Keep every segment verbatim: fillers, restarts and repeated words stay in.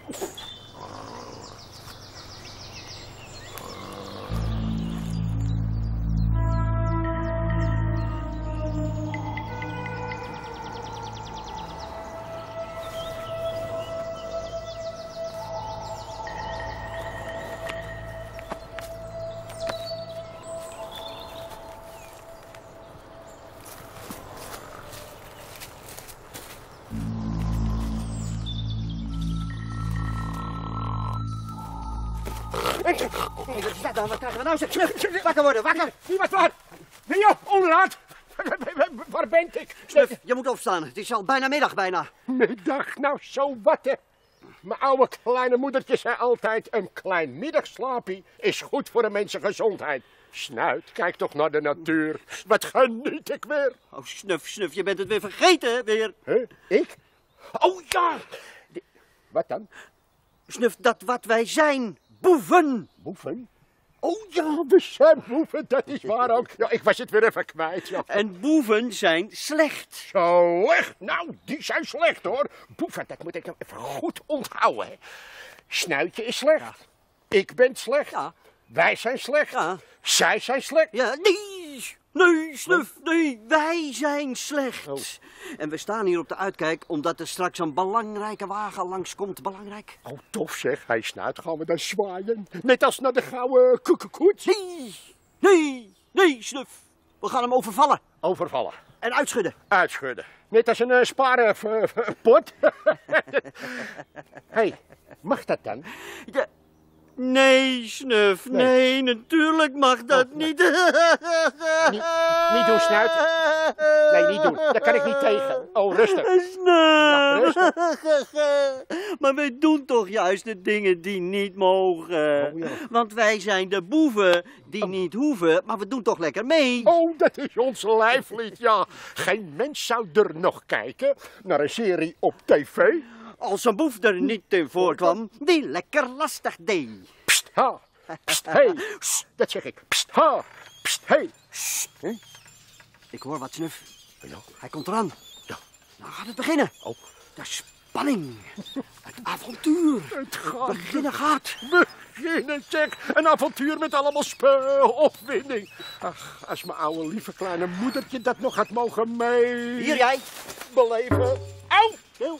Wat krijgen we nou? Snuf, wakker worden, wakker! Wie wat waar? Wie op, onderhand? Waar ben ik? Snuf, je moet opstaan. Het is al bijna middag, bijna. Middag, nou zo wat hè. Mijn oude kleine moedertje zei altijd, een klein middagslaapie is goed voor een mensengezondheid. Snuit, kijk toch naar de natuur. Wat geniet ik weer. Oh, Snuf, Snuf, je bent het weer vergeten, weer. Huh? Ik? Oh ja! Wat dan? Snuf, dat wat wij zijn. Boeven. Boeven? Oh ja, we zijn boeven, dat is waar ook. Ja, ik was het weer even kwijt. Ja. En boeven zijn slecht. Slecht? Nou, die zijn slecht hoor. Boeven, dat moet ik nou even goed onthouden. Hè. Snuitje is slecht. Ja. Ik ben slecht. Ja. Wij zijn slecht. Ja. Zij zijn slecht. Ja, nee, nee, Snuf, nee, wij zijn slecht. Oh. En we staan hier op de uitkijk omdat er straks een belangrijke wagen langskomt. Belangrijk. Oh, tof zeg. Hij Snuit, gaan we dan zwaaien. Net als naar de gouden koekekoets. Nee, nee, nee, Snuf. We gaan hem overvallen. Overvallen. En uitschudden. Uitschudden. Net als een uh, sparenpot. Hé, mag dat dan? Ja. Nee, Snuf, nee. nee, natuurlijk mag dat oh, nee. niet. niet. Niet doen, Snuit. Nee, niet doen. Daar kan ik niet tegen. Oh, rustig. Snuf. Ja, rustig. Maar wij doen toch juist de dingen die niet mogen. Oh, ja. Want wij zijn de boeven die oh. niet hoeven, maar we doen toch lekker mee. Oh, dat is ons lijflied, ja. Geen mens zou er nog kijken naar een serie op tv. Als een boef er niet in voorkwam, die lekker lastig deed. Pst, ha, pst, hey. Dat zeg ik. Pst, ha, pst, hey. Hm? Ik hoor wat, Snuf. Ja. Hij komt eraan. Ja. Nou gaat het beginnen. Oh. De spanning. Het avontuur. Het gaat. Beginnen gaat. Beginnen, zeg. Een avontuur met allemaal speel, opwinding. Ach, als mijn oude lieve kleine moedertje dat nog had mogen mee... Hier jij. Beleven. Au! Stil.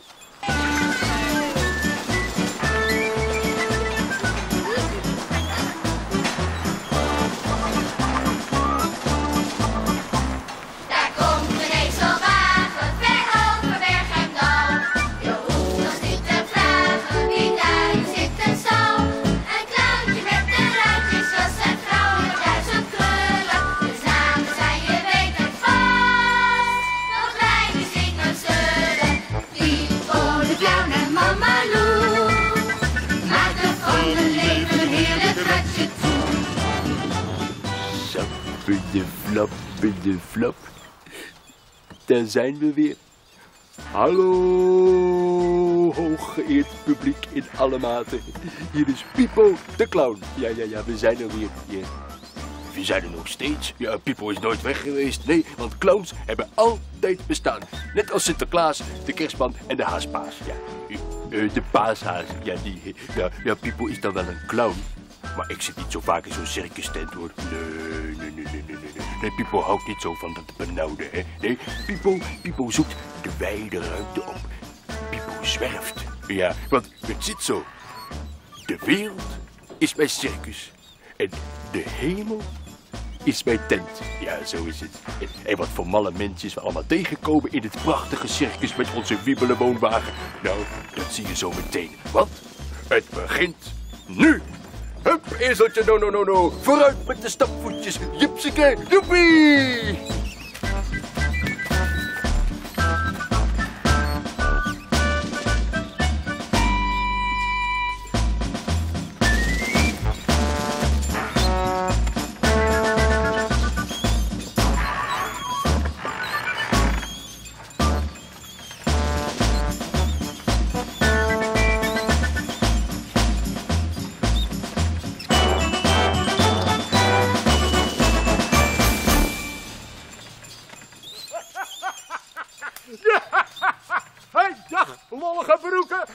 De flap, de flap. Daar zijn we weer. Hallo, hooggeëerd publiek in alle maten. Hier is Pipo de clown. Ja, ja, ja, we zijn er weer. Ja. We zijn er nog steeds. Ja, Pipo is nooit weg geweest. Nee, want clowns hebben altijd bestaan. Net als Sinterklaas, de kerstman en de haaspaas. Ja, uh, de paashaas. Ja, die, ja, ja, Pipo is dan wel een clown. Maar ik zit niet zo vaak in zo'n circus tent hoor. Nee, nee, nee, nee, nee, nee. Nee, Pipo houdt niet zo van dat benauwde, hè. Nee, Pipo, Pipo zoekt de wijde ruimte op. Pipo zwerft. Ja, want het zit zo. De wereld is mijn circus. En de hemel is mijn tent. Ja, zo is het. En, en wat voor malle mensen we allemaal tegenkomen in het prachtige circus met onze wiebele woonwagen. Nou, dat zie je zo meteen. Want het begint nu. Hup, ezeltje, no, no, no, no. Vooruit met de stapvoetjes. Jupseke, joepie!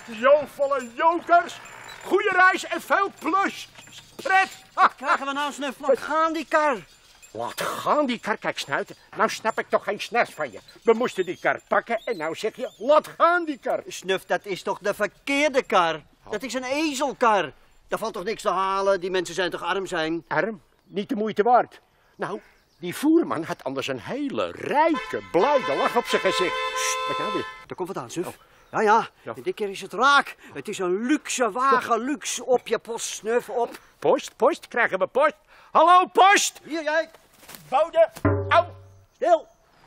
jovolle jokers. Goeie reis en veel plus. Pret. Wat krijgen we nou, Snuf? Laat gaan die kar. Laat gaan die kar, kijk Snuit. Nou snap ik toch geen snars van je. We moesten die kar pakken en nou zeg je, laat gaan die kar. Snuf, dat is toch de verkeerde kar? Dat is een ezelkar. Daar valt toch niks te halen? Die mensen zijn toch arm zijn? Arm? Niet de moeite waard. Nou, die voerman had anders een hele rijke, blijde lach op zijn gezicht. Sst, wat nou weer? Daar komt wat aan, Snuf. Ja, ja, Ja. en dit keer is het raak. Het is een luxe wagen, luxe op je post, Snuf, op. Post, post, krijgen we post. Hallo, post! Hier, jij. Bode, au! Stil.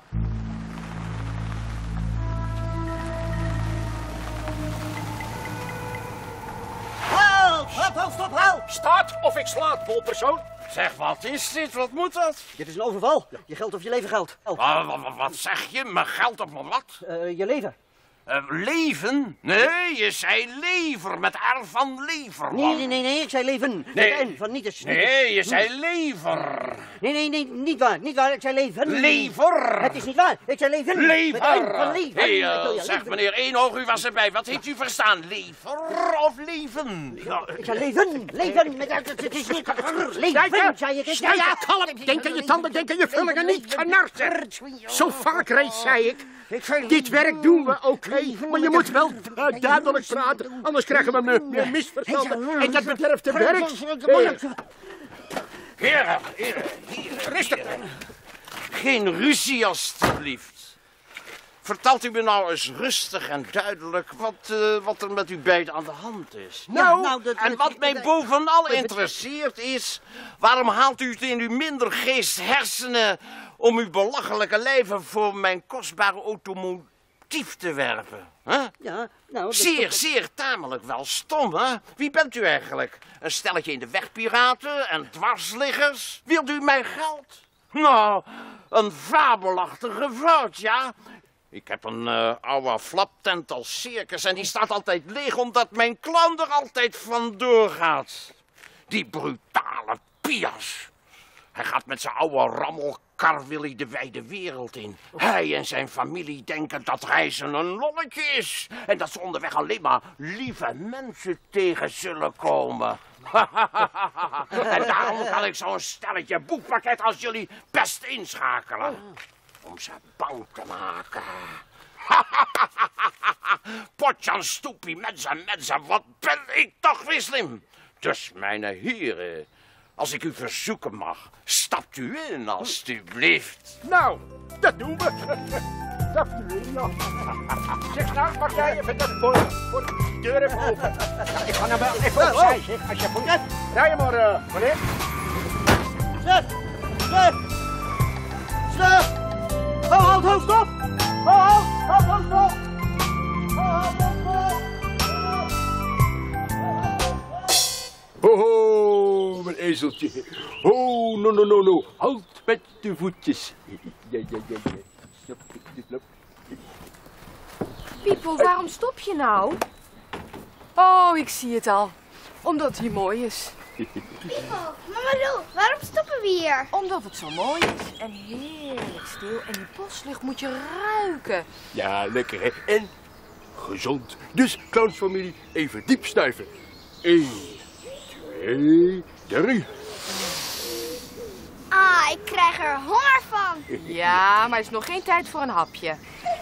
Halt, halt, halt, stop, halt. Staat of ik slaat, bolpersoon. Zeg, wat is dit? Wat moet dat? Dit is een overval. Je geld of je leven geldt. Wat, wat, wat zeg je? Mijn geld op mijn wat? Uh, je leven. Uh, leven? Nee, je zei lever, met R van lever. Nee, nee, nee, nee, ik zei leven. Nee. Met N van niet eens. Nee, je zei lever. Nee, nee, nee, niet waar, niet waar, ik zei leven. Lever. Het is niet waar, ik zei leven. Lever. Met N van leven. Hey, Ik uh, wil je zeg leven. meneer Eenoog, u was erbij. Wat heeft u verstaan? Lever of leven? Ik zei leven, leven, met het is niet... Leven, Snuiten, zei ik. Snuiten, kalm. Denk aan je tanden, denk aan je vullingen, niet genarsen. Zo vaak reeds zei ik. Dit werk doen we, oké. Maar je moet wel uh, duidelijk praten, anders krijgen we me- me misverstanden. En dat bederft de werk. Heren, heren, heren. Rustig. Geen ruzie, alstublieft. Vertelt u me nou eens rustig en duidelijk wat, uh, wat er met u beiden aan de hand is. Nou, nou, dat- en wat mij bovenal interesseert is, waarom haalt u het in uw minder geest hersenen om uw belachelijke leven voor mijn kostbare automotief te werpen? Hè? Ja, nou... dat- Zeer, zeer tamelijk wel stom, hè? Wie bent u eigenlijk? Een stelletje in de wegpiraten en dwarsliggers? Wilt u mijn geld? Nou, een fabelachtige fout, ja. Ik heb een uh, oude flaptent als circus en die staat altijd leeg omdat mijn clown er altijd vandoor gaat. Die brutale Pias. Hij gaat met zijn oude rammelkar wil hij de wijde wereld in. Hij en zijn familie denken dat reizen een lolletje is. En dat ze onderweg alleen maar lieve mensen tegen zullen komen. En daarom kan ik zo'n stelletje boekpakket als jullie best inschakelen. Om ze bang te maken. Potjan stoepie, mensen, mensen, wat ben ik toch weer slim. Dus, mijn heren, als ik u verzoeken mag, stapt u in, alstublieft. Nou, dat doen we. Dat doen we, ja. Zeg nou, mag jij even dat voor, voor de deur even open? Ja, ik ga nou wel even opzij, zeg, als je moet. Rij je maar, uh, meneer. Snuf! Snuf! Snuf! Ho, halt, ho, stop! Ho, halt, halt, ho, stop! Ho, halt, ho, stop! Ho, ho, mijn ezeltje. Ho, no, no, no, no. Halt met de voetjes. Ja, ja, ja, ja. Snap, snap, snap. Pipo, waarom stop je nou? Oh, ik zie het al. Omdat hij mooi is. Mama Lou, waarom stoppen we hier? Omdat het zo mooi is. En heerlijk stil. En die boslucht moet je ruiken. Ja, lekker hè. En gezond. Dus, clownsfamilie, even diep snuiven. Eén, twee, drie. Ah, ik krijg er honger van. Ja, maar er is nog geen tijd voor een hapje.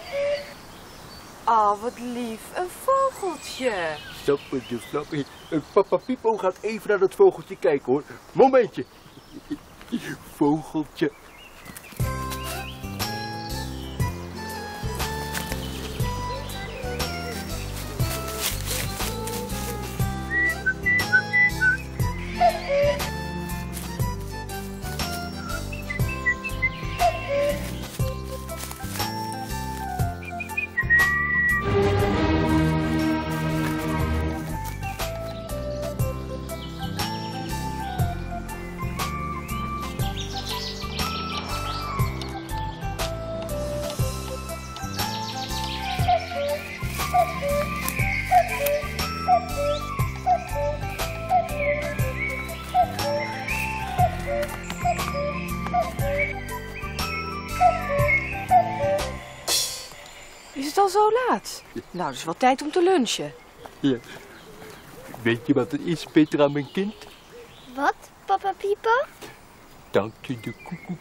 Oh, wat lief. Een vogeltje. Stappende flappie. Papa Pipo gaat even naar dat vogeltje kijken hoor. Momentje. Vogeltje. Is het al zo laat? Nou, het is wel tijd om te lunchen. Ja. Weet je wat het is, Petra, mijn kind? Wat, papa Pipo? Dank je de koekoek.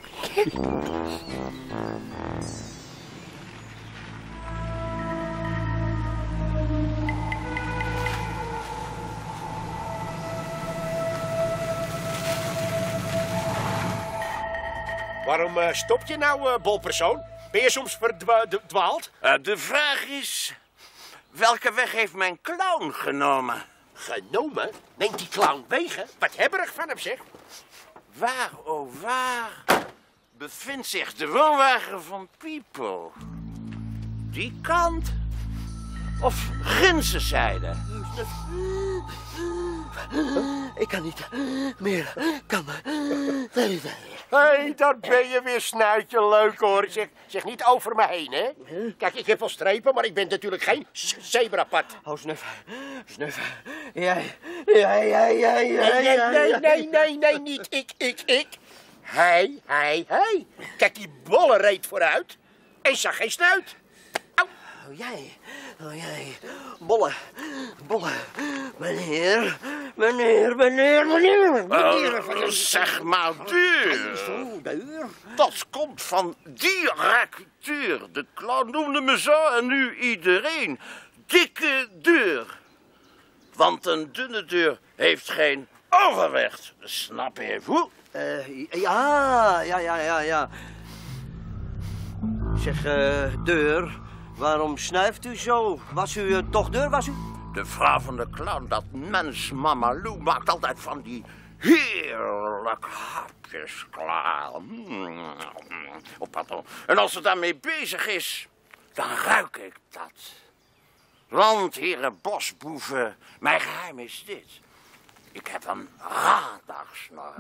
Waarom uh, stop je nou, uh, bolpersoon? Ben je soms verdwaald? Uh, de vraag is, welke weg heeft mijn clown genomen? Genomen? Neemt die clown wegen? Wat hebberig van hem, zeg. Waar, oh waar, bevindt zich de woonwagen van Pipo? Die kant? Of Ginsenzijde? Ik kan niet meer. Kan Hé, hey, daar ben je weer, snuitje. Leuk hoor. Zeg, zeg niet over me heen, hè. Kijk, ik heb wel strepen, maar ik ben natuurlijk geen zebrapad. Oh, Snuf. Snuf. Jij. Jij, jij, jij, jij. Nee, nee, nee, nee, nee, niet ik, ik, ik. Hij, hij, hij. Kijk, die bolle reed vooruit en zag geen snuit. Oh, jij. Oh, jij. Bolle. Bolle. Meneer. Meneer, meneer, meneer. meneer. Uh, zeg maar duur. Zo, duur. Dat komt van die rakutuur. De clown noemde me zo en nu iedereen. Dikke deur. Want een dunne deur heeft geen overwicht. Snap je hoe? Uh, ja, ja, ja, ja, ja. Zeg, uh, deur. Waarom snuift u zo? Was u uh, toch deur, was u? De vrouw van de clown, dat mens Mama Lou, maakt altijd van die heerlijke hapjes klaar. Mm. Oh, pardon. En als ze daarmee bezig is, dan ruik ik dat. Want, heren bosboeven, mijn geheim is dit. Ik heb een radarsnor.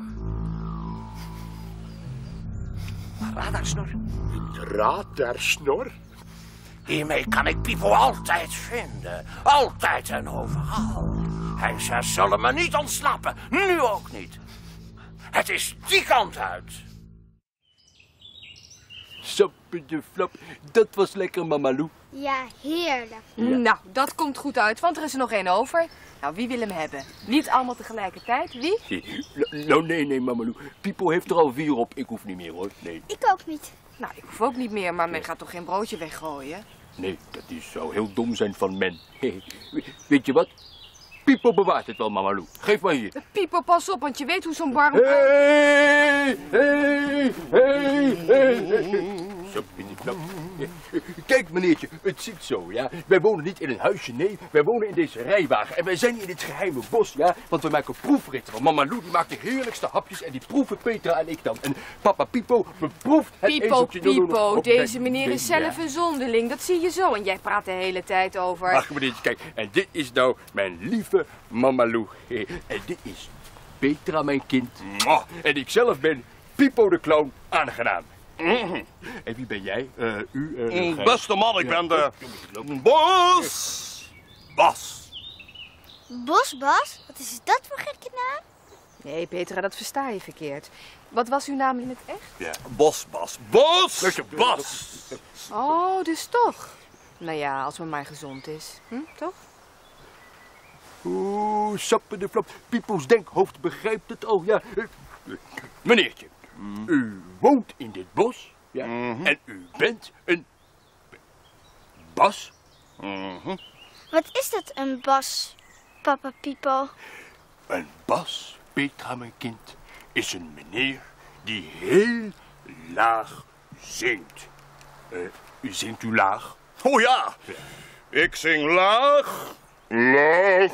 Radarsnor? Een radarsnor? Hiermee kan ik Pipo altijd vinden. Altijd en overal. Hij zei, zullen me niet ontsnappen. Nu ook niet. Het is die kant uit. Sappe de flap. Dat was lekker, Mama Lou. Ja, heerlijk. Ja. Nou, dat komt goed uit, want er is er nog één over. Nou, wie wil hem hebben? Niet allemaal tegelijkertijd. Wie? Nou, nee, nee, Mama Lou. Pipo heeft er al vier op. Ik hoef niet meer, hoor. Nee. Ik ook niet. Nou, ik hoef ook niet meer, maar men gaat toch geen broodje weggooien? Nee, dat is, zou heel dom zijn van men. Weet je wat? Pipo bewaart het wel, Mama Lou. Geef maar hier. Pipo, pas op, want je weet hoe zo'n bar... Hey, hey, hey, hey. Zo, knap. Kijk, meneertje, het zit zo, ja. Wij wonen niet in een huisje, nee. Wij wonen in deze rijwagen. En wij zijn in dit geheime bos, ja. Want we maken proefritten. Want Mama Lou die maakt de heerlijkste hapjes. En die proeven Petra en ik dan. En papa Pipo beproeft het Pipo, ezeltje. Pipo, deze meneer is zelf een zonderling. Dat zie je zo. En jij praat de hele tijd over... Ach, meneertje, kijk. En dit is nou mijn lieve Mama Lou. En dit is Petra, mijn kind. En ik zelf ben Pipo de clown, aangenaam. Mm-hmm. En wie ben jij? Uh, u? Uh, mm, beste man, ik ben de Bos Bas. Bosbas? Wat is dat voor gekke naam? Nee, Petra, dat versta je verkeerd. Wat was uw naam in het echt? Ja, Bosbas. Bos Bas. Oh, dus toch. Nou ja, als men maar gezond is. Hm, toch? Oeh, sappe de flap. Pipo's denkhoofd begrijpt het al. Ja. Uh, meneertje, mm. u woont in dit bos. Ja. Mm-hmm. En u bent een bas. Mm-hmm. Wat is dat, een bas, papa Pipo? Een bas, Petra, mijn kind, is een meneer die heel laag zingt. Uh, u zingt u laag? Oh ja, ja. Ik zing laag. Laag,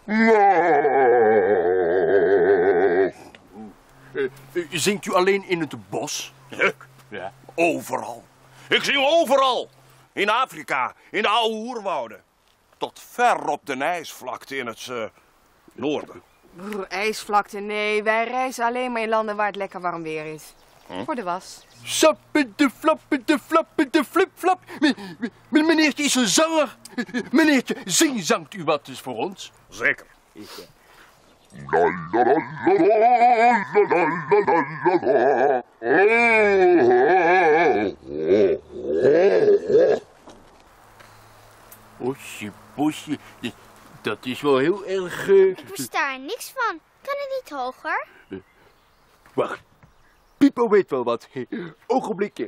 laag. Uh, uh, zingt u alleen in het bos? Ik? Ja. Overal. Ik zing overal. In Afrika, in de oude oerwouden. Tot ver op de ijsvlakte in het uh, noorden. Brr, ijsvlakte, nee. Wij reizen alleen maar in landen waar het lekker warm weer is. Hm? Voor de was. Sappe de flappe de flappe de flipflap. Meneertje is een zanger. Meneertje, zingzangt u wat dus voor ons? Zeker. Ik, uh... Osje, bosje. Dat is wel heel erg... Uh... Ik versta er niks van. Kan het niet hoger? Uh, wacht. Pipo weet wel wat. Ogenblikje.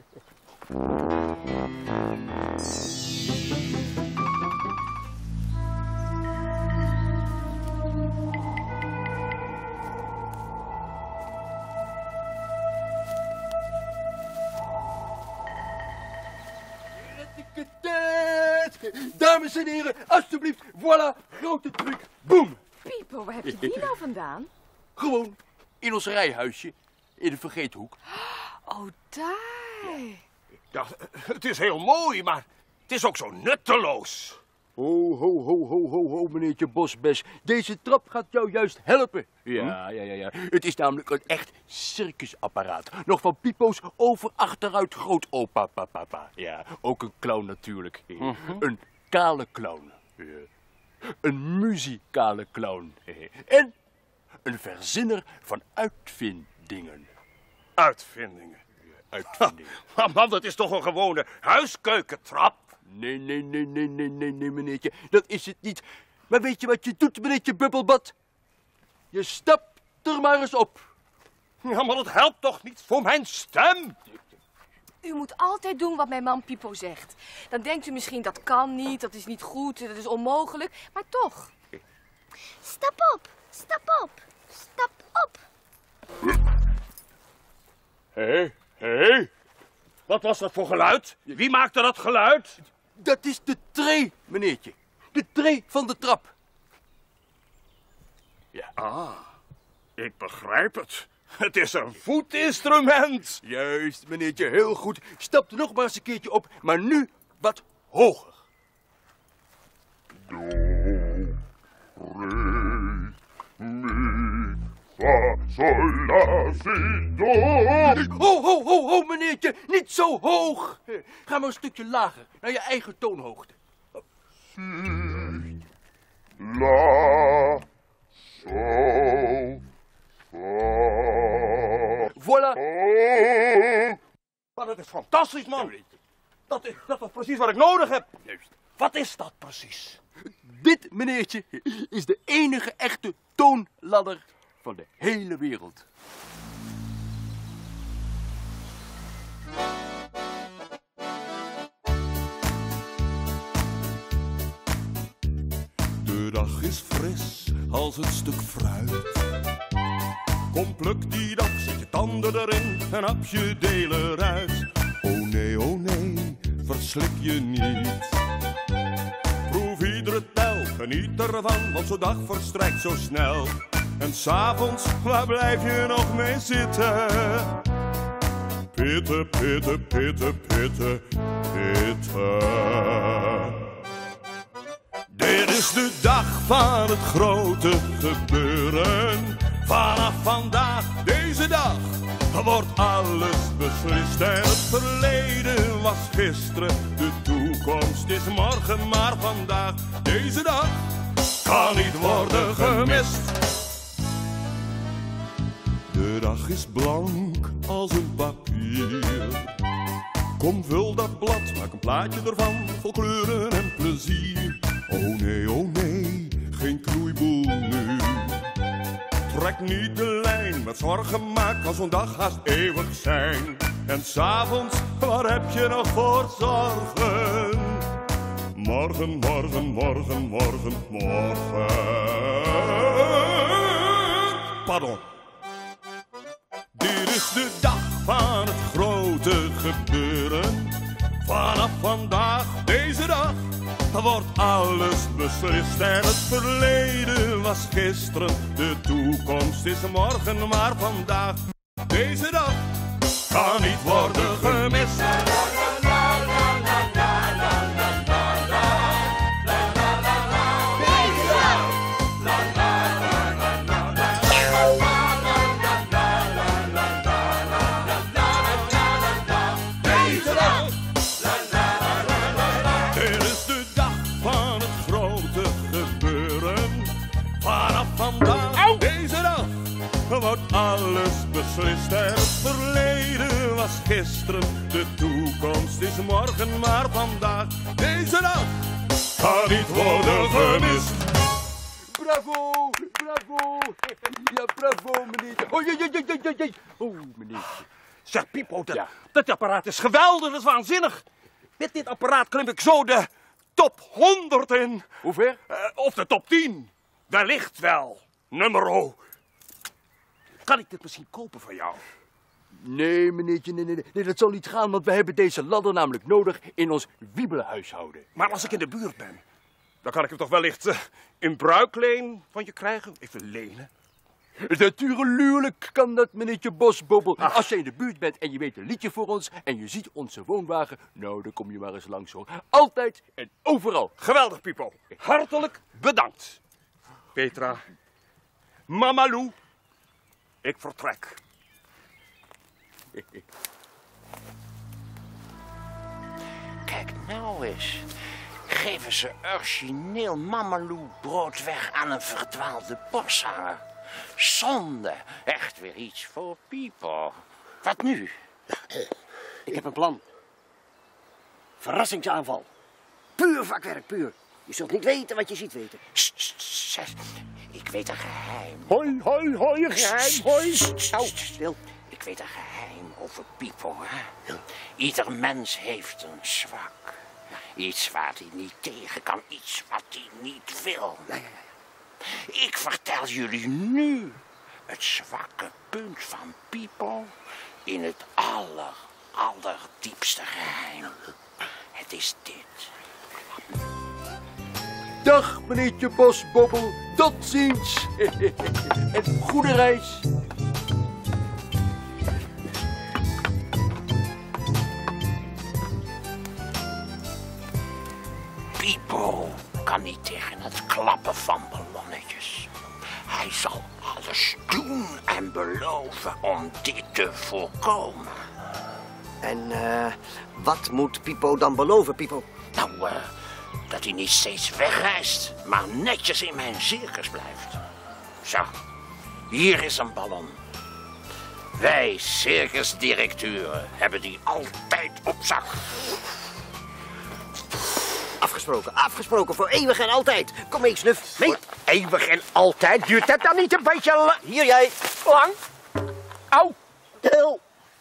Dames en heren, alstublieft, voilà, grote truc, boem. Pipo, waar heb je die nou vandaan? Gewoon in ons rijhuisje, in de vergeethoek. Oh, daar. Ja, het is heel mooi, maar het is ook zo nutteloos. Ho, ho, ho, ho, ho, ho, meneertje Bosbes. Deze trap gaat jou juist helpen. Ja, ja, ja, ja. Het is namelijk een echt circusapparaat. Nog van Pipo's over achteruit grootopa, papa, papa. Ja, ook een clown natuurlijk. Mm-hmm. Een kale clown. Ja. Een muzikale clown. En een verzinner van uitvindingen. Uitvindingen? Ja, uitvindingen. Maar man, dat is toch een gewone huiskeukentrap? Nee, nee, nee, nee, nee, nee, nee, meneertje. Dat is het niet. Maar weet je wat je doet, meneertje Bubbelbad? Je stapt er maar eens op. Ja, maar dat helpt toch niet voor mijn stem? U moet altijd doen wat mijn man Pipo zegt. Dan denkt u misschien dat kan niet, dat is niet goed, dat is onmogelijk. Maar toch. Stap op, stap op, stap op. Hé, hé. Wat was dat voor geluid? Wie maakte dat geluid? Dat is de tree, meneertje. De tree van de trap. Ja. Ah, ik begrijp het. Het is een voetinstrument. Juist, meneertje, heel goed. Stap er nog maar eens een keertje op, maar nu wat hoger. Do, re, mi, fa, sol, la, si, do. Ho, ho, ho, ho, meneertje, niet zo hoog. Ga maar een stukje lager, naar je eigen toonhoogte. Si, la, sol, fa. Voilà. Oh. Maar dat is fantastisch, man. Dat is, dat is precies wat ik nodig heb. Juist. Wat is dat precies? Dit, meneertje, is de enige echte toonladder van de hele wereld. De dag is fris als een stuk fruit. Kom, pluk die dag, zet je tanden erin en hap je deel eruit. Oh nee, oh nee, verslik je niet. Proef iedere tel, geniet ervan, want zo'n dag verstrijkt zo snel. En s'avonds, waar blijf je nog mee zitten? Pitten, pitten, pitten, pitten, pitten. Dit is de dag van het grote gebeuren. Vanaf vandaag, deze dag, wordt alles beslist. En het verleden was gisteren, de toekomst is morgen. Maar vandaag, deze dag, kan niet worden gemist. De dag is blank als een papier. Kom, vul dat blad, maak een plaatje ervan, vol kleuren en plezier. Oh nee, oh nee, geen knoeiboel nu. Trek niet de lijn, met zorgen maak, kan zo'n dag haast eeuwig zijn. En s'avonds, waar heb je nog voor zorgen? Morgen, morgen, morgen, morgen, morgen. Pardon. Dit is de dag van het grote gebeuren. Vanaf vandaag, deze dag, wordt alles beslist. En het verleden was gisteren, de toekomst is morgen. Maar vandaag, deze dag, kan niet worden gemist. Wordt alles beslist en het verleden was gisteren. De toekomst is morgen, maar vandaag, deze dag, kan niet worden gemist. bravo, bravo. Ja, bravo, meneertje. Oh, jee, jee, jee, jee, jee. Oh, meneertje. Zeg, Pipo, dat, Ja. dat apparaat is geweldig, dat is waanzinnig. Met dit apparaat klim ik zo de top honderd in. Hoe ver? Uh, of de top tien. Wellicht wel. Nummer. Kan ik dit misschien kopen van jou? Nee, meneertje, nee, nee, nee, dat zal niet gaan, want we hebben deze ladder namelijk nodig in ons wiebelhuishouden. Maar als ik in de buurt ben, dan kan ik hem toch wellicht uh, in bruikleen van je krijgen? Even lenen. Natuurlijk kan dat, meneertje Bosbobbel. Ach. Als je in de buurt bent en je weet een liedje voor ons en je ziet onze woonwagen, nou, dan kom je maar eens langs, hoor. Altijd en overal. Geweldig, Pipo. Hartelijk bedankt. Petra, Mama Lou, ik vertrek. Kijk nou eens. Geven ze origineel Mamalou brood weg aan een verdwaalde boshanger. Zonde. Echt weer iets voor Pipo. Wat nu? Ik heb een plan. Verrassingsaanval. Puur vakwerk, puur. Je zult niet weten wat je ziet weten. Sst, sst, sst. Ik weet een geheim. Hoi, hoi, hoi, geheim, hoi. Au, stil. Ik weet een geheim over Pipo, hè. Ieder mens heeft een zwak. Iets waar hij niet tegen kan, iets wat hij niet wil. Ja, ja, ja. Ik vertel jullie nu het zwakke punt van Pipo in het aller, allerdiepste geheim. Het is dit. Dag, meneertje Bosbobbel. Tot ziens. En goede reis. Pipo kan niet tegen het klappen van ballonnetjes. Hij zal alles doen en beloven om dit te voorkomen. En uh, wat moet Pipo dan beloven, Pipo? Nou, uh, dat hij niet steeds wegreist, maar netjes in mijn circus blijft. Zo, hier is een ballon. Wij circusdirecteuren hebben die altijd op zak. Afgesproken, afgesproken, voor eeuwig en altijd. Kom mee, Snuf, mee. Voor eeuwig en altijd? Duurt dat dan niet een beetje lang? Hier jij. Lang? Au. Heel.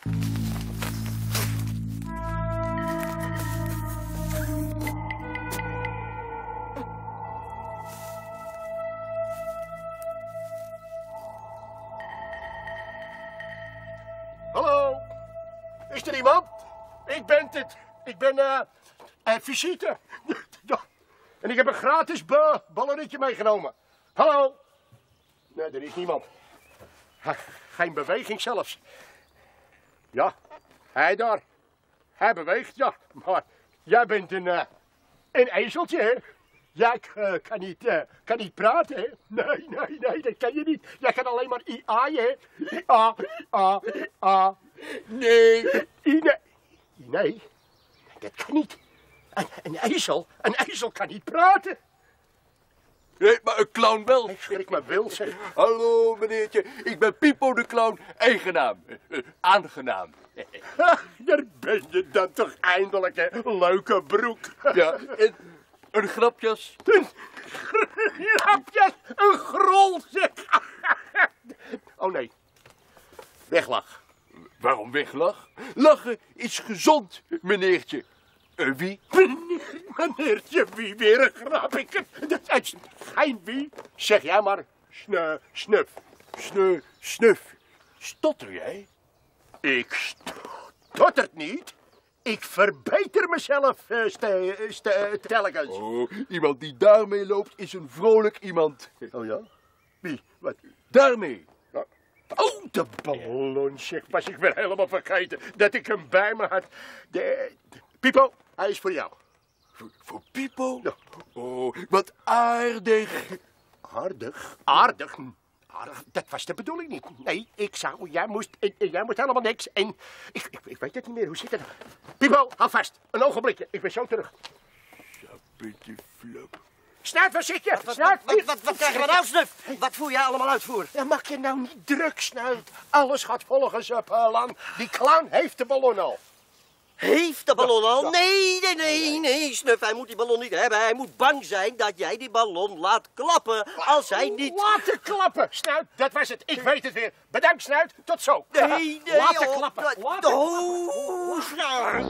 Hallo? Is er iemand? Ik ben het. Ik ben eh uh, visite. Ja. En ik heb een gratis ba ballonnetje meegenomen. Hallo? Nee, er is niemand. Ha, geen beweging zelfs. Ja, hij daar. Hij beweegt, ja. Maar jij bent een, uh, een ezeltje, hè? Jij uh, kan, niet, uh, kan niet praten, hè? Nee, nee, nee, dat kan je niet. Jij kan alleen maar I-A-je, hè? I-A, I-A, I-A. Nee. I-nee. Nee, dat kan niet. Een, een ezel, een ezel kan niet praten. Nee, maar een clown wel. Ik schrik me wil, zeg. Hallo, meneertje. Ik ben Pipo de Clown. Eigenaam. Uh, uh, aangenaam. Ach, daar ben je dan toch eindelijk, hè? Leuke broek. Ja, en een grapjas. Een grapjas, een grol, zeg. Oh nee, weglach. Waarom weglach? Lachen is gezond, meneertje. Uh, wie? Meneer, meneertje, wie weer een grap? Ik heb, dat is geen wie. Zeg jij maar, snu, snuf. Sneu, snuf. Stotter jij? Ik stottert niet. Ik verbeter mezelf uh, ste, ste, telkens. Oh, iemand die daarmee loopt is een vrolijk iemand. Oh ja? Wie? Wat? Daarmee. Ja. Oh, de ballon, zeg. Was ik weer helemaal vergeten dat ik hem bij me had. De, de, Pipo, hij is voor jou. Voor, voor Pipo? Ja. Oh, wat aardig. Aardig? Aardig? Aardig, dat was de bedoeling niet. Nee, ik zou, jij moest, en, en jij moet helemaal niks. En ik, ik, ik weet het niet meer, hoe zit het? Pipo, hou vast. Een ogenblikje, ik ben zo terug. Ja, beetje flap. Snuit, waar zit je? Wat, Snuit, wat, wat, wat, wat krijgen we nou, Snuf? Wat voer jij allemaal uitvoer? Ja, maak je nou niet druk, Snuit. Alles gaat volgens uh, plan. Die clown heeft de ballon al. Heeft de ballon al? Nee, nee, nee, nee, Snuf, hij moet die ballon niet hebben. Hij moet bang zijn dat jij die ballon laat klappen als hij niet... Laten klappen, Snuit, dat was het. Ik weet het weer. Bedankt, Snuit. Tot zo. Nee, nee. Laten oh, klappen. dat- Laten Oh, Snuit.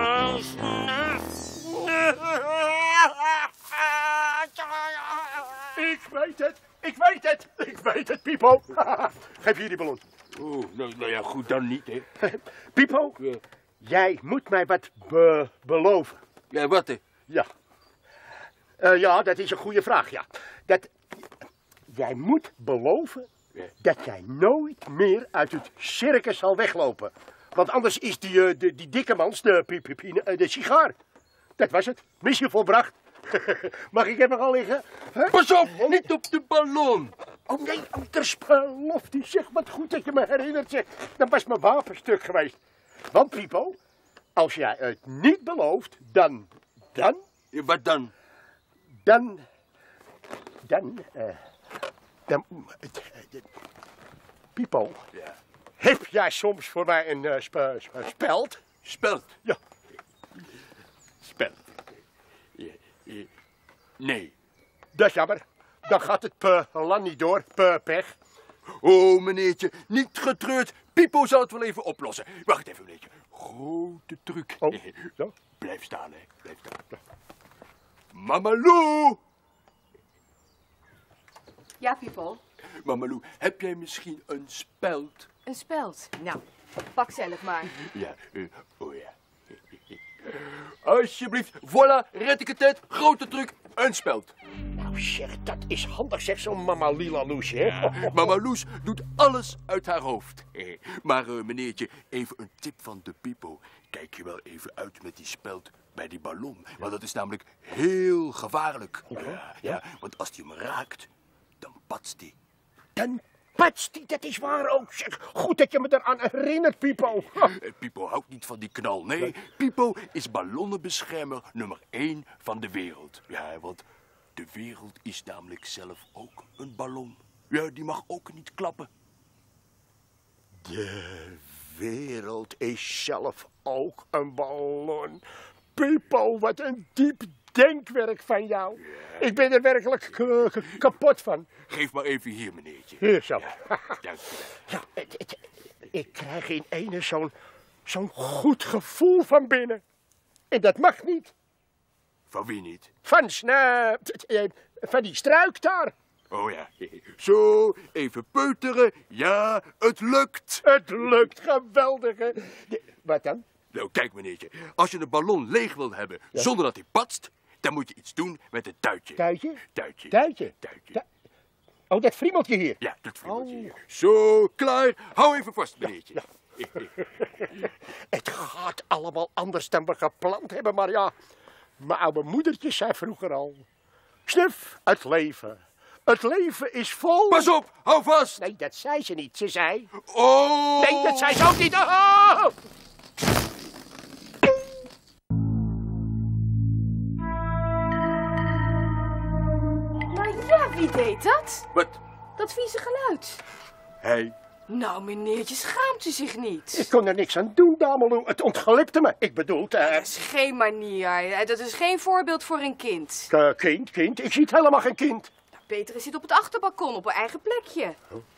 Ik weet het. Ik weet het. Ik weet het, Pipo. Geef hier die ballon. Oh, nou, nou ja, goed dan niet, hè. Pipo, Ja, jij moet mij wat be beloven. ja wat, hè? Ja. Eh, ja, dat is een goede vraag, ja. Dat... Jij moet beloven Ja. dat jij nooit meer uit het circus zal weglopen. Want anders is die, eh, de, die dikke mans, de, pi- pi- pi- eh, de sigaar. Dat was het. Missie volbracht. Mag ik even al liggen? Huh? Pas op, niet op de ballon. Oh nee, oh, ter spelofte. Zeg, wat goed dat je me herinnert, zeg. Dat was mijn wapenstuk geweest. Want, Pipo, als jij het niet belooft, dan, dan, Ja, wat dan? dan, dan, eh, dan, uh, Pipo, Ja. heb jij soms voor mij een uh, spe, spe, speld? Speld. Ja. Speld. Ja, ja. Nee. Dat is jammer. Dan gaat het pe, land niet door, pe, pech. Oh, meneertje, niet getreurd. Pipo zal het wel even oplossen. Wacht even, meneertje. Grote truc. Oh, zo. Blijf staan, hè. Blijf staan. Mamalou! Ja, Pipo. Mamalou, heb jij misschien een speld? Een speld. Nou, pak zelf maar. Ja, uh, oh ja. Alsjeblieft, voilà, red ik het tijd. Grote truc, een speld. Nou zeg, dat is handig, zeg zo'n mama Lila Loesje, hè? Mama Loes doet alles uit haar hoofd. Maar uh, meneertje, even een tip van de Pipo. Kijk je wel even uit met die speld bij die ballon. Want dat is namelijk heel gevaarlijk. Ja, ja, want als die hem raakt, dan patst die. Dan patst die, dat is waar ook, zeg. Goed dat je me eraan herinnert, Pipo. Eh, Pipo houdt niet van die knal. Nee, Pipo is ballonnenbeschermer nummer één van de wereld. Ja, want de wereld is namelijk zelf ook een ballon. Ja, die mag ook niet klappen. De wereld is zelf ook een ballon. Pipo, wat een diep denkwerk van jou. Ik ben er werkelijk k- k- kapot van. Geef maar even hier, meneertje. Hier zo. Dank u wel. Ja, het- het- ik krijg in ene zo'n zo'n goed gevoel van binnen. En dat mag niet. Van wie niet? Van Sna... t- eh, van die struik daar. Oh ja. Zo, even peuteren. Ja, het lukt. Het lukt geweldig, hè. De- wat dan? Nou, kijk meneertje. Als je de ballon leeg wil hebben zonder dat hij patst, dan moet je iets doen met het tuitje. Tuitje? Tuitje. Tuitje? Tuitje. Tu- Oh, dat friemeltje hier. Ja, dat friemeltje Oh. hier. Zo, klaar. Hou even vast, meneertje. Het gaat allemaal anders dan we gepland hebben, maar ja. Mijn oude moedertje zei vroeger al. Snuf, het leven. Het leven is vol... Pas op, hou vast. Nee, dat zei ze niet. Ze zei... Oh. Nee, dat zei ze ook niet. Oh! Maar ja, wie deed dat? Wat? Dat vieze geluid. Hij. Nou, meneertje, schaamt u zich niet? Ik kon er niks aan doen, Dameloe. Het ontglipte me. Ik bedoel, eh, Dat is geen manier. Dat is geen voorbeeld voor een kind. eh, kind, kind. Ik zie het helemaal geen kind. Nou, Peter zit op het achterbalkon op een eigen plekje.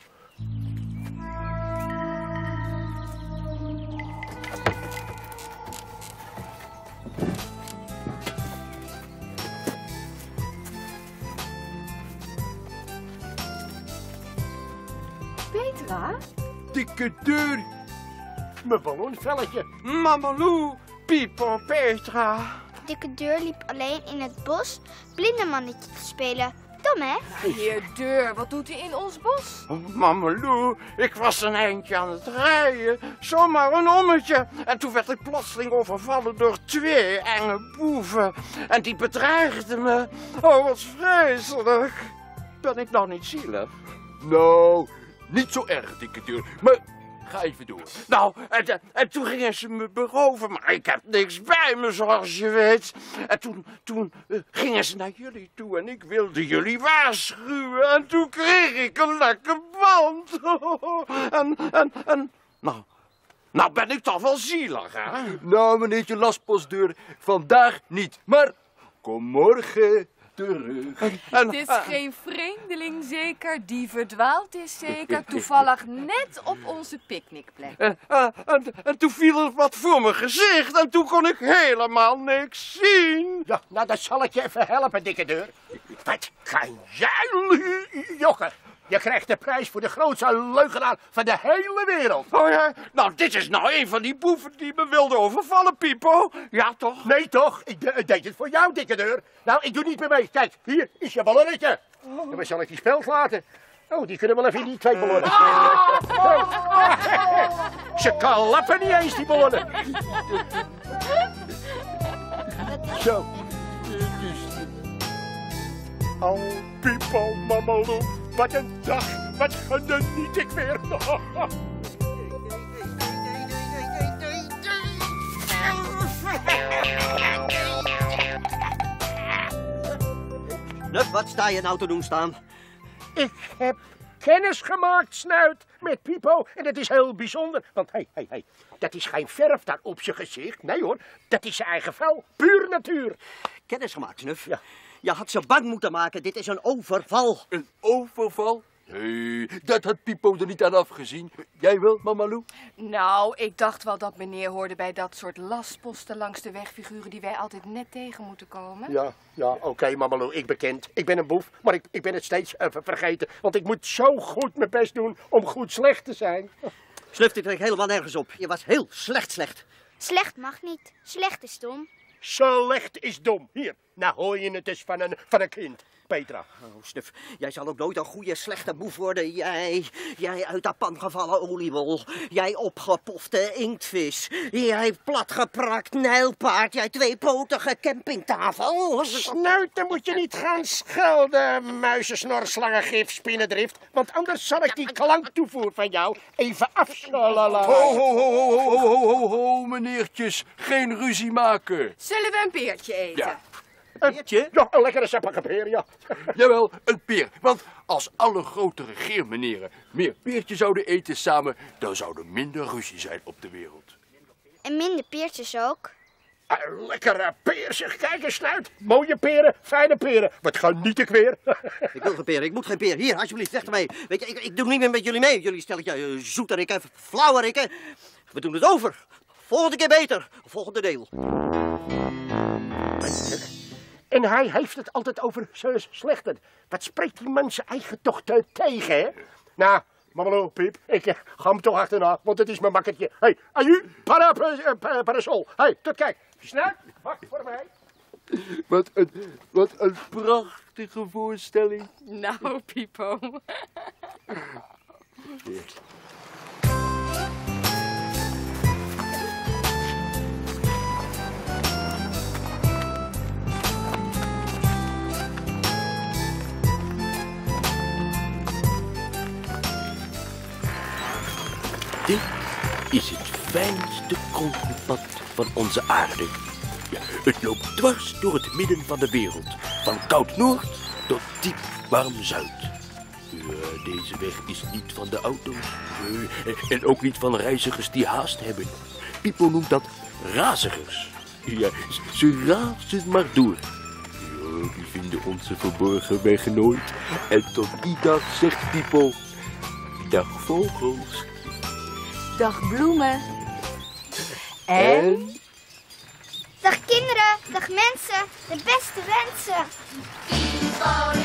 Petra? Dikke deur. Mijn ballonvelletje. Mamalou, Pipo, Petra. Dikke deur liep alleen in het bos blindemannetje te spelen. Dom, hè? Heer Deur, wat doet u in ons bos? Oh, Mamalou, ik was een eindje aan het rijden. Zomaar een ommetje. En toen werd ik plotseling overvallen door twee enge boeven. En die bedreigden me. Oh, wat vreselijk. Ben ik nou niet zielig? Nou, niet zo erg, dikke deur. Maar ga even door. Nou, en, en toen gingen ze me beroven, maar ik heb niks bij me, zoals je weet. En toen, toen uh, gingen ze naar jullie toe en ik wilde jullie waarschuwen. En toen kreeg ik een lekker band. en, en, en, nou, Nou ben ik toch wel zielig, hè? Nou, meneertje lastpostdeur, vandaag niet. Maar kom morgen terug. Het is geen vreemdeling zeker, die verdwaald is zeker, toevallig net op onze picknickplek. En, uh, en, en toen viel er wat voor mijn gezicht en toen kon ik helemaal niks zien. Ja, nou, dan zal ik je even helpen, dikke deur. Wat kan jij, Jochen? Je krijgt de prijs voor de grootste leugenaar van de hele wereld. Oh ja, nou dit is nou een van die boeven die me wilde overvallen, Pipo. Ja, toch? Nee, toch? Ik, de, ik deed het voor jou, dikke deur. Nou, ik doe niet meer mee. Kijk, hier is je ballonnetje. En waar zal ik die speld laten? Oh, die kunnen wel even in die twee ballonnen spelen. Ze klappen niet eens, die ballonnen. Zo. Oh, Pipo, Mamalou. Wat een dag. Wat geniet ik weer. Snuf, wat sta je nou te doen staan? Ik heb kennis gemaakt, Snuit, met Pipo. En dat is heel bijzonder. Want, hé, hé, hé, dat is geen verf daar op zijn gezicht. Nee hoor, dat is zijn eigen vel. Puur natuur. Kennis gemaakt, Snuf? Ja. Je had ze bang moeten maken. Dit is een overval. Een overval? Nee, dat had Pipo er niet aan afgezien. Jij wel, Mamalou? Nou, ik dacht wel dat meneer hoorde bij dat soort lastposten langs de wegfiguren die wij altijd net tegen moeten komen. Ja, ja, oké, okay, Mamalou, ik bekend. Ik ben een boef, maar ik, ik ben het steeds even vergeten. Want ik moet zo goed mijn best doen om goed slecht te zijn. Snuf, dit trekt helemaal nergens op. Je was heel slecht slecht. Slecht mag niet. Slecht is dom. Slecht is dom. Hier, nou hoor je het eens van een, van een kind. Petra. Oh, Snuf, jij zal ook nooit een goede, slechte boef worden. Jij, jij uit de pan gevallen oliebol. Jij opgepofte inktvis. Jij platgeprakt nijlpaard. Jij tweepotige campingtafel. Snuit, dan moet je niet gaan schelden, muizensnor, slangengif, spinnendrift. Want anders zal ik die klanktoevoer van jou even afschallen. Ho, ho, ho, ho, ho, ho, ho, ho, meneertjes. Geen ruzie maken. Zullen we een peertje eten? Ja. Een peertje? Ja, een lekkere sappige peer, ja. Jawel, een peer. Want als alle grote regeermeneren meer peertjes zouden eten samen, dan zou er minder ruzie zijn op de wereld. En minder peertjes ook. Een lekkere peer, zeg. Kijk eens, Snuit. Mooie peren, fijne peren. Wat geniet ik weer. Ik wil geen peer, ik moet geen peer. Hier, alsjeblieft, weg ermee. Weet je, ik, ik doe niet meer met jullie mee. Jullie stelletje uh, zoeterikken, flauwerikken. We doen het over. Volgende keer beter. Volgende deel. En hij heeft het altijd over zijn slechte. Wat spreekt die man zijn eigen toch te tegen, hè? Nou, Mamalou, Piep, ik eh, ga hem toch achterna, want het is mijn makkertje. Hé, hey, aju, para, para, para, parasol. Hé, hey, tot kijk. Snuit, wacht voor mij. Wat een, wat een prachtige voorstelling. Nou, Pipo. Dit is het fijnste kronkelpad van onze aarde. Ja, het loopt dwars door het midden van de wereld. Van koud noord tot diep warm zuid. Ja, deze weg is niet van de auto's. Nee, en ook niet van reizigers die haast hebben. Pipo noemt dat razigers. Ja, ze razen maar door. Ja, die vinden onze verborgen weg nooit. En tot die dag zegt Pipo: dag vogels. Dag bloemen. En? Dag kinderen, dag mensen, de beste wensen.